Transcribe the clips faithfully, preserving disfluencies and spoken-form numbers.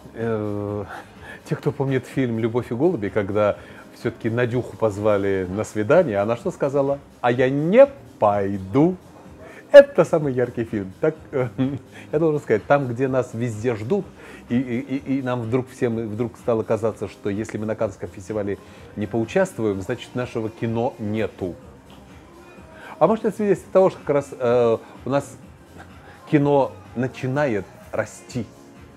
Э, те, кто помнит фильм «Любовь и голуби», когда все-таки Надюху позвали на свидание, она что сказала? А я не пойду. Это самый яркий фильм. Так, э, я должен сказать, там, где нас везде ждут, и, и, и нам вдруг всем вдруг стало казаться, что если мы на Каннском фестивале не поучаствуем, значит нашего кино нету. А может, это свидетельство того, что как раз э, у нас кино начинает расти.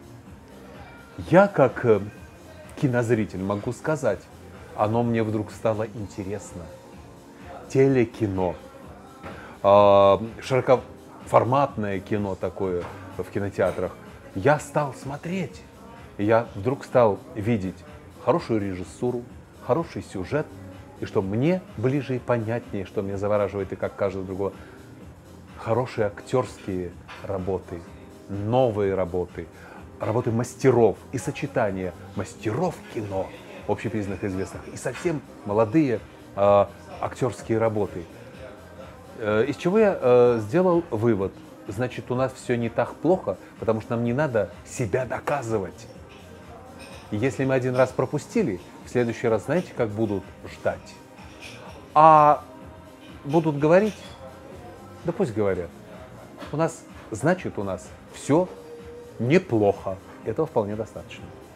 Я, как э, кинозритель, могу сказать, оно мне вдруг стало интересно. Телекино, э, широкоформатное кино такое в кинотеатрах. Я стал смотреть, и я вдруг стал видеть хорошую режиссуру, хороший сюжет, и что мне ближе и понятнее, что меня завораживает и как каждого другого, хорошие актерские работы, новые работы, работы мастеров и сочетание мастеров кино, общепризнанных известных, и совсем молодые э, актерские работы. Э, из чего я э, сделал вывод. Значит, у нас все не так плохо, потому что нам не надо себя доказывать. И если мы один раз пропустили, в следующий раз, знаете, как будут ждать? А будут говорить? Да пусть говорят. У нас, значит, у нас все неплохо. Этого вполне достаточно.